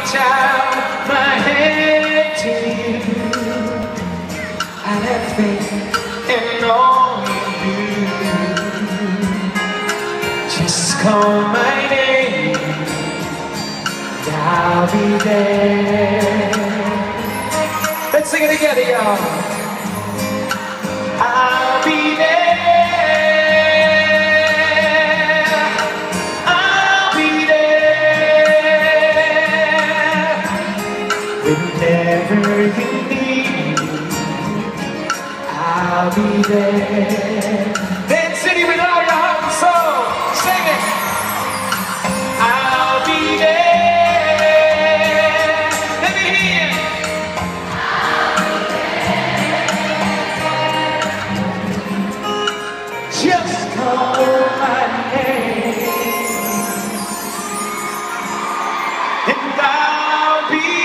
reach out my hand to you. I have faith in all you do. Just call my name, I'll be there. Let's sing it together, y'all. I'll be there. I'll be there. Whenever you need me, I'll be there. Dance City with all your heart and soul. Sing it. I'll be there. Let me hear you. Just call my name, and I'll be